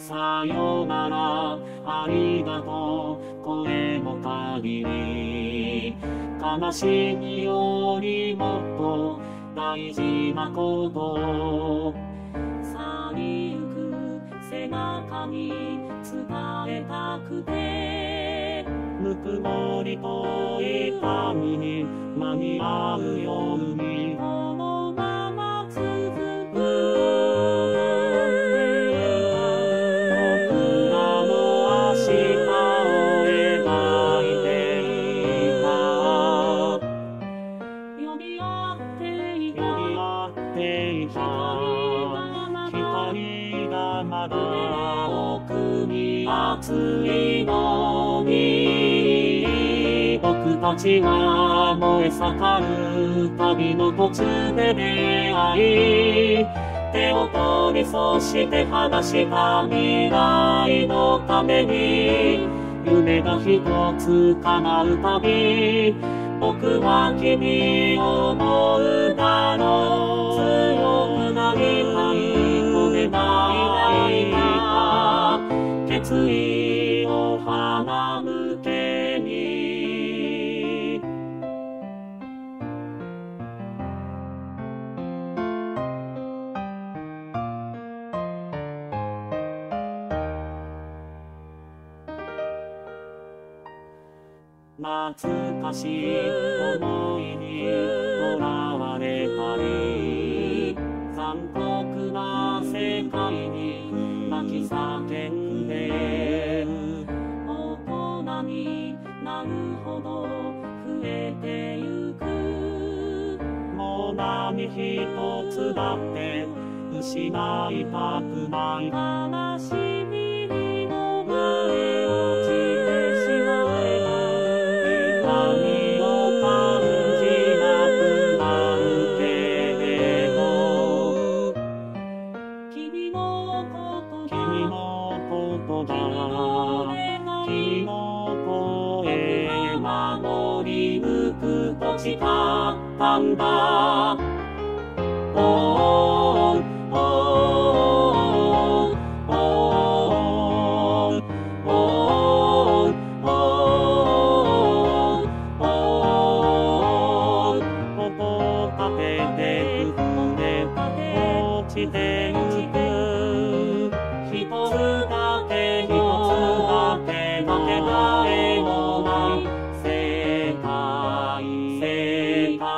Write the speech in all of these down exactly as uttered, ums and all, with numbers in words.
さよならありがとう声の限り悲しみよりもっと大事なこと去りゆく背中に伝えたくてぬくもりと痛みに間に合うようにこのまま続く僕らの明日を描いていた呼び合っていた呼び合っていた光がまだ奥に熱いのに僕たちが燃え盛る旅の途中で出会い手を取りそして話した未来のために夢が一つ叶うたび僕は君を思うだろう強くなりたい止めない決意を花向けに懐かしい思いにとらわれたり残酷な世界に泣き叫んで大人になるほど増えてゆくもう何一つだって失いたくない悲しみにのぶ落ちてしまえば痛みを感じなくなるけれど君のこと君のことだ君の声守り抜くと誓ったんだおーおーおーおーおーおー音を立てて踏んで落ちてゆく一つだけ一つだけだけ誰もない世界世界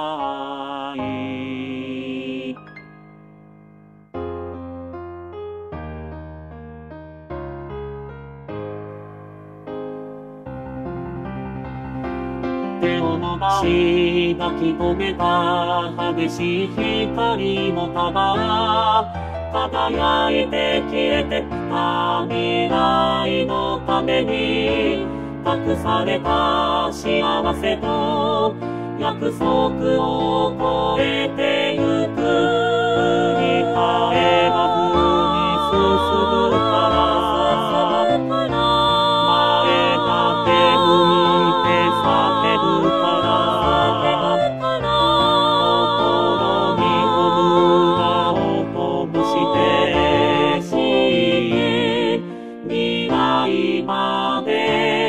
手を伸ばし抱き留めた激しい光の束輝いて消えてった未来のために託された幸せと約束を超えてゆく振り返らずに進むから前だけ向いて叫ぶから心に炎を灯してし未来まで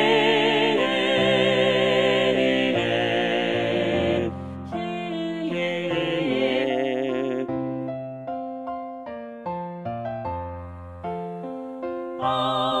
あ